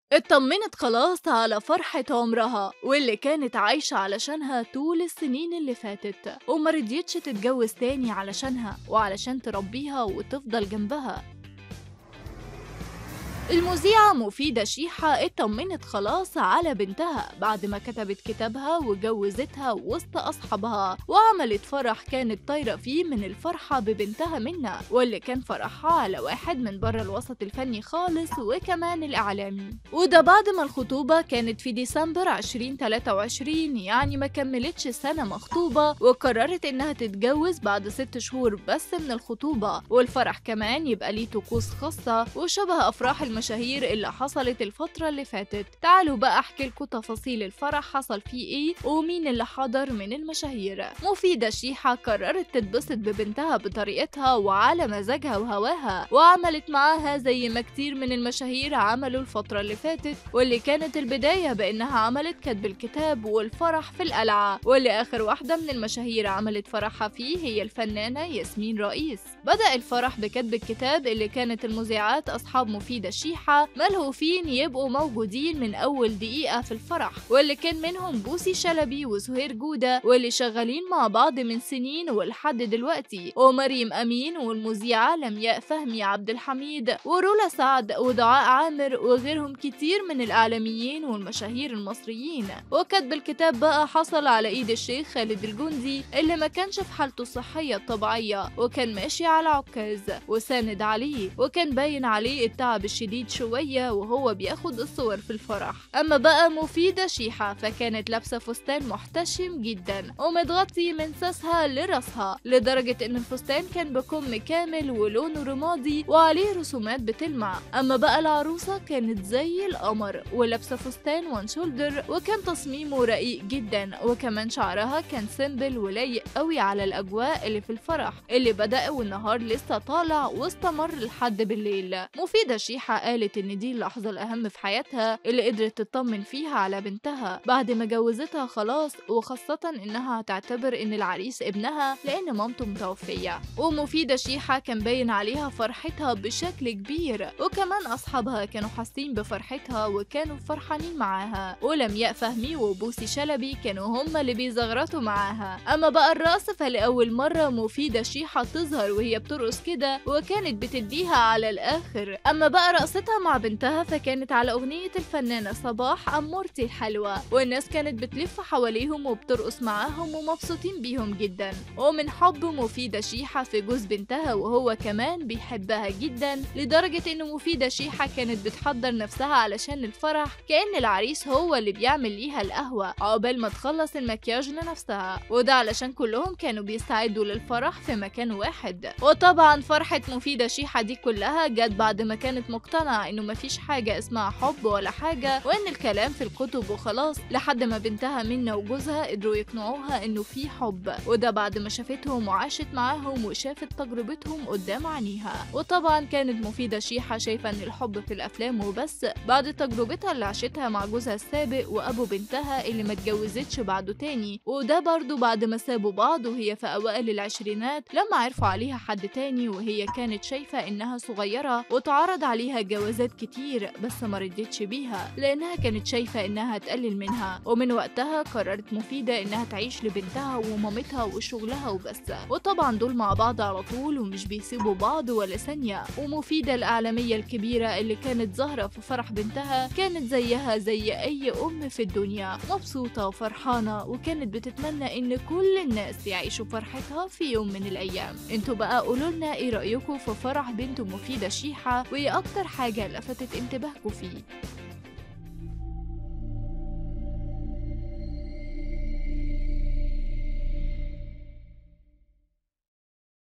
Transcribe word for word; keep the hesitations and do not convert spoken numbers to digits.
اتطمنت خلاص على فرحة عمرها واللي كانت عايشة علشانها طول السنين اللي فاتت، ومرضيتش تتجوز تاني علشانها وعلشان تربيها وتفضل جنبها. المذيعة مفيدة شيحة اطمنت خلاص على بنتها بعد ما كتبت كتابها وجوزتها وسط أصحابها، وعملت فرح كانت طايرة فيه من الفرحة ببنتها منى، واللي كان فرحها على واحد من بره الوسط الفني خالص وكمان الإعلامي. وده بعد ما الخطوبة كانت في ديسمبر ألفين وتلاتة وعشرين، يعني ما كملتش سنة مخطوبة، وقررت إنها تتجوز بعد ست شهور بس من الخطوبة، والفرح كمان يبقى ليه طقوس خاصة وشبه أفراح المشاهير اللي حصلت الفترة اللي فاتت. تعالوا بقى احكي لكم تفاصيل الفرح حصل فيه ايه ومين اللي حضر من المشاهير. مفيدة شيحة قررت تتبسط ببنتها بطريقتها وعلى مزاجها وهواها، وعملت معاها زي ما كتير من المشاهير عملوا الفترة اللي فاتت، واللي كانت البداية بانها عملت كتب الكتاب والفرح في القلعة، واللي اخر واحدة من المشاهير عملت فرحها فيه هي الفنانة ياسمين رئيس. بدأ الفرح بكتب الكتاب اللي كانت المذيعات اصحاب مفيدة شيحة ملهوفين يبقوا موجودين من أول دقيقة في الفرح، واللي كان منهم بوسي شلبي وزهير جودة واللي شغالين مع بعض من سنين ولحد دلوقتي، ومريم أمين والمذيعة لمياء فهمي عبد الحميد ورولا سعد ودعاء عامر وغيرهم كتير من الإعلاميين والمشاهير المصريين. وكتب الكتاب بقى حصل على إيد الشيخ خالد الجندي اللي ما كانش في حالته الصحية الطبيعية، وكان ماشي على عكاز وساند عليه، وكان باين عليه التعب الشديد شوية وهو بياخد الصور في الفرح. أما بقى مفيدة شيحة فكانت لابسة فستان محتشم جدا ومتغطي من ساسها لراسها، لدرجة إن الفستان كان بكم كامل ولونه رمادي وعليه رسومات بتلمع. أما بقى العروسة كانت زي القمر ولابسة فستان وان شولدر، وكان تصميمه رقيق جدا، وكمان شعرها كان سيمبل ولايق قوي على الأجواء اللي في الفرح اللي بدأ والنهار لسه طالع واستمر لحد بالليل. مفيدة شيحة قالت إن دي اللحظة الأهم في حياتها اللي قدرت تطمن فيها على بنتها بعد ما جوزتها خلاص، وخاصة إنها هتعتبر إن العريس ابنها لأن مامته متوفية. ومفيدة شيحة كان باين عليها فرحتها بشكل كبير، وكمان أصحابها كانوا حاسين بفرحتها وكانوا فرحانين معاها، ولمياء فهمي وبوسي شلبي كانوا هما اللي بيزغرطوا معاها. أما بقى الرقص فلأول مرة مفيدة شيحة تظهر وهي بترقص كده، وكانت بتديها على الآخر. أما بقى رقصتها مع بنتها فكانت على أغنية الفنانة صباح أمورتي الحلوة، والناس كانت بتلف حواليهم وبترقص معاهم ومبسوطين بيهم جدا. ومن حب مفيدة شيحة في جوز بنتها وهو كمان بيحبها جدا، لدرجة إن مفيدة شيحة كانت بتحضر نفسها علشان الفرح كأن العريس هو اللي بيعمل ليها القهوة عقبال ما تخلص المكياج لنفسها، وده علشان كلهم كانوا بيستعدوا للفرح في مكان واحد. وطبعا فرحة مفيدة شيحة دي كلها جت بعد ما كانت مقتنعة انه مفيش حاجة اسمها حب ولا حاجة، وان الكلام في الكتب وخلاص، لحد ما بنتها منى وجوزها قدروا يقنعوها انه في حب، وده بعد ما شافتهم وعاشت معاهم وشافت تجربتهم قدام عينيها. وطبعا كانت مفيدة شيحة شايفة ان الحب في الافلام وبس، بعد تجربتها اللي عاشتها مع جوزها السابق وابو بنتها اللي ما اتجوزتش بعده تاني، وده برضه بعد ما سابوا بعض وهي في اوائل العشرينات لما عرفوا عليها حد تاني، وهي كانت شايفة انها صغيرة وتعرض عليها جوازات كتير بس ما رضيتش بيها لانها كانت شايفة انها هتقلل منها. ومن وقتها قررت مفيدة انها تعيش لبنتها ومامتها وشغلها وبس، وطبعا دول مع بعض على طول ومش بيسيبوا بعض ولا ثانية. ومفيدة الإعلامية الكبيرة اللي كانت ظاهرة في فرح بنتها كانت زيها زي أي أم في الدنيا، مبسوطة وفرحانة، وكانت بتتمنى إن كل الناس يعيشوا فرحتها في يوم من الأيام. انتوا بقى قولولنا ايه رأيكم في فرح بنت مفيدة شيحة، وايه أكتر حاجة لفتت انتباهكم فيه؟